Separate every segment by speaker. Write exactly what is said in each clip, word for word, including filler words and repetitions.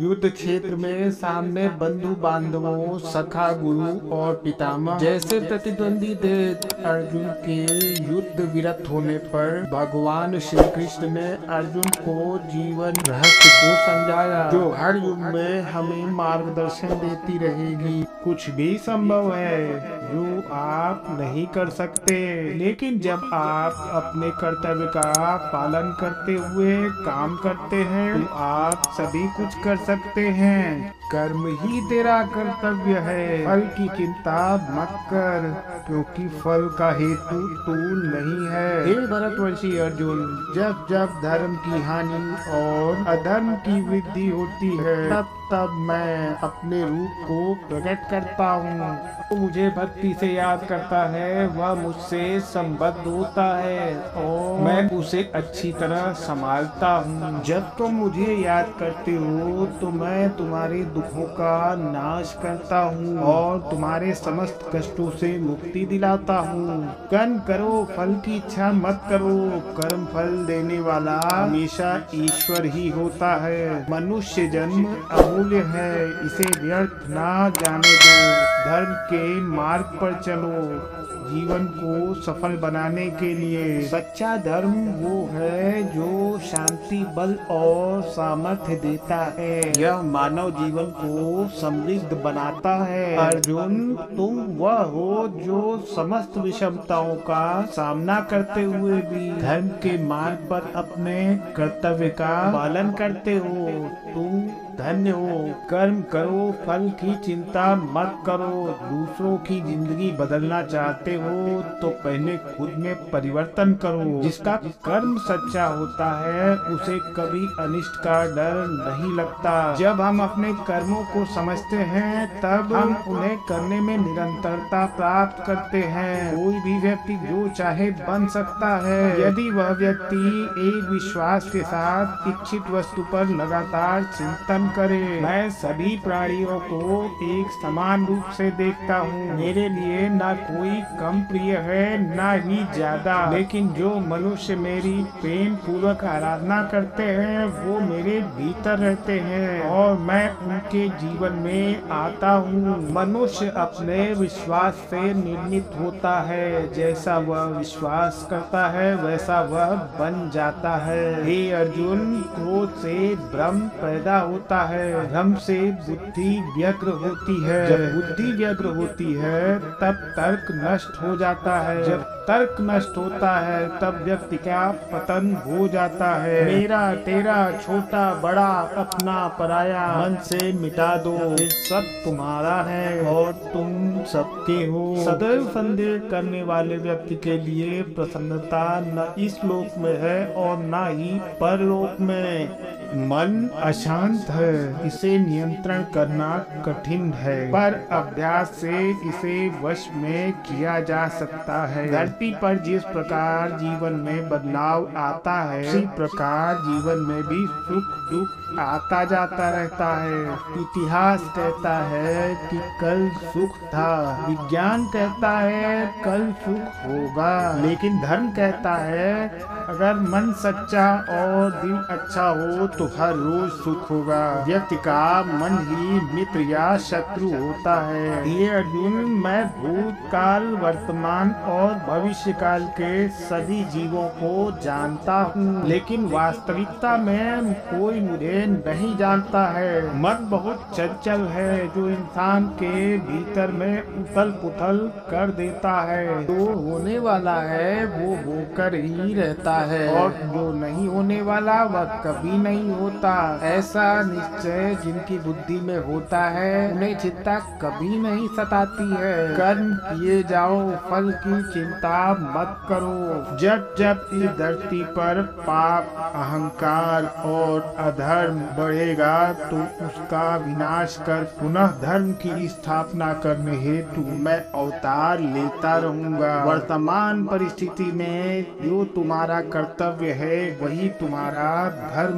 Speaker 1: युद्ध क्षेत्र में सामने बंधु बांधवों, सखा, गुरु और पितामह जैसे प्रतिद्वंदी देख अर्जुन के युद्ध विरत होने पर भगवान श्री कृष्ण ने अर्जुन को जीवन रहस्य को समझाया, जो हर युग में हमें मार्गदर्शन देती रहेगी। कुछ भी संभव है जो आप नहीं कर सकते, लेकिन जब आप अपने कर्तव्य का पालन करते हुए काम करते हैं तो आप सभी कुछ कर सकते हैं। कर्म ही तेरा कर्तव्य है, फल की चिंता मत कर, क्योंकि फल का हेतु तू नहीं है। हे भरतवर्षी अर्जुन, जब जब धर्म की हानि और अधर्म की वृद्धि होती है तब तब मैं अपने रूप को प्रकट करता हूँ। तो मुझे भक्ति से याद करता है वह मुझसे संबद्ध होता है और मैं उसे अच्छी तरह संभालता हूँ। जब तुम मुझे याद करते हो तो मैं तुम्हारे दुखों का नाश करता हूँ और तुम्हारे समस्त कष्टों से मुक्ति दिलाता हूँ। कर्म करो, फल की इच्छा मत करो, कर्म फल देने वाला हमेशा ईश्वर ही होता है। मनुष्य जन्म अमूल्य है, इसे व्यर्थ ना जाने दो। धर्म के मार्ग पर चलो। जीवन को सफल बनाने के लिए सच्चा धर्म वो है जो शांति, बल और सामर्थ्य देता है। यह मानव जीवन को समृद्ध बनाता है। अर्जुन, तुम वह हो जो समस्त विषमताओं का सामना करते हुए भी धर्म के मार्ग पर अपने कर्तव्य का पालन करते हो। तुम धन्य हो। कर्म करो, फल की चिंता मत करो। दूसरों की जिंदगी बदलना चाहते हो तो पहले खुद में परिवर्तन करो। जिसका कर्म सच्चा होता है उसे कभी अनिष्ट का डर नहीं लगता। जब हम अपने कर्मों को समझते हैं तब हम उन्हें करने में निरंतरता प्राप्त करते हैं। कोई भी व्यक्ति जो चाहे बन सकता है यदि वह व्यक्ति एक विश्वास के साथ इच्छित वस्तु पर लगातार चिंतन करे। मैं सभी प्राणियों को एक समान रूप से देखता हूँ। मेरे लिए ना कोई कम प्रिय है ना ही ज्यादा, लेकिन जो मनुष्य मेरी प्रेम पूर्वक आराधना करते हैं वो मेरे भीतर रहते हैं और मैं उनके जीवन में आता हूँ। मनुष्य अपने विश्वास से निर्मित होता है, जैसा वह विश्वास करता है वैसा वह बन जाता है। हे अर्जुन, क्रोध से भ्रम पैदा होता है, भ्रम से बुद्धि व्यग्र होती है, जब बुद्धि व्यग्र होती है तब तर्क नष्ट हो जाता है, जब तर्क नष्ट होता है तब व्यक्ति का पतन हो जाता है। मेरा तेरा, छोटा बड़ा, अपना पराया मन से मिटा दो। ये सब तुम्हारा है और तुम सबके हो। सदैव संदेह करने वाले व्यक्ति के लिए प्रसन्नता न इस लोक में है और न ही परलोक में। मन अशांत है, इसे नियंत्रण करना कठिन है, पर अभ्यास से इसे वश में किया जा सकता है। धरती पर जिस प्रकार जीवन में बदलाव आता है उसी प्रकार जीवन में भी सुख दुख आता जाता रहता है। इतिहास कहता है कि कल सुख था, विज्ञान कहता है कल सुख होगा, लेकिन धर्म कहता है अगर मन सच्चा और दिल अच्छा हो तो हर रोज सुख होगा। व्यक्ति का मन ही मित्र या शत्रु होता है। ये अर्जुन, मैं भूतकाल, वर्तमान और भविष्य काल के सभी जीवों को जानता हूँ, लेकिन वास्तविकता में कोई मुझे नहीं जानता है। मन बहुत चंचल है जो इंसान के भीतर में उथल पुथल कर देता है। जो होने वाला है वो होकर ही रहता है और जो नहीं होने वाला वह कभी नहीं होता। ऐसा निश्चय जिनकी बुद्धि में होता है उन्हें चिंता कभी नहीं सताती है। कर्म किए जाओ, फल की चिंता मत करो। जब जब इस धरती पर पाप, अहंकार और अधर्म बढ़ेगा तो उसका विनाश कर पुनः धर्म की स्थापना करने हेतु मैं अवतार लेता रहूंगा। वर्तमान परिस्थिति में जो तुम्हारा कर्तव्य है वही तुम्हारा धर्म है।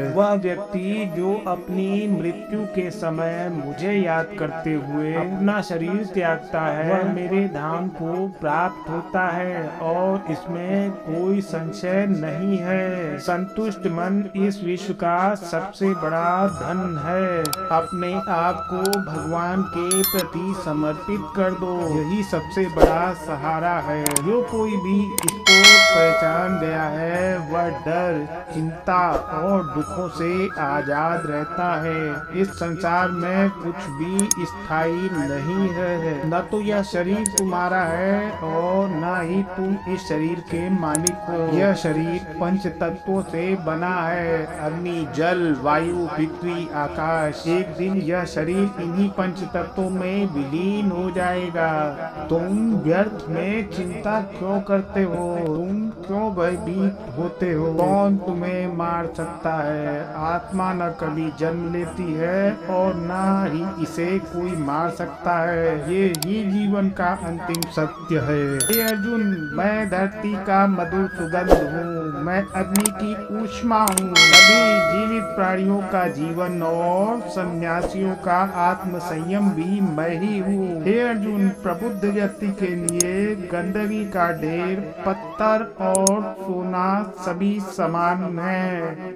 Speaker 1: वह व्यक्ति जो अपनी मृत्यु के समय मुझे याद करते हुए अपना शरीर त्यागता है, वह मेरे धाम को प्राप्त होता है और इसमें कोई संशय नहीं है। संतुष्ट मन इस विश्व का सबसे बड़ा धन है। अपने आप को भगवान के प्रति समर्पित कर दो, यही सबसे बड़ा सहारा है। जो कोई भी इसको पहचान गया है वह डर, चिंता और दुखों से आजाद रहता है। इस संसार में कुछ भी स्थायी नहीं है। न तो यह शरीर तुम्हारा है और न ही तुम इस शरीर के मालिक हो। यह शरीर पंच तत्वों से बना है, अग्नि, जल, वायु, पृथ्वी, आकाश। एक दिन यह शरीर इन्हीं पंच तत्वों में विलीन हो जाएगा। तुम व्यर्थ में चिंता क्यों करते हो? तुम क्यों भयभीत होते हो? कौन तुम्हें मार सकता है? आत्मा न कभी जन्म लेती है और न ही इसे कोई मार सकता है। ये ही जीवन का अंतिम सत्य है। हे अर्जुन, मैं धरती का मधुर सुगंध हूँ, मैं अग्नि की ऊष्मा हूँ। सभी जीवित प्राणियों का जीवन और सन्यासियों का आत्म संयम भी मैं ही हूँ। हे अर्जुन, प्रबुद्ध व्यक्ति के लिए गंदगी का ढेर, पत्थर और सोना सभी समान है।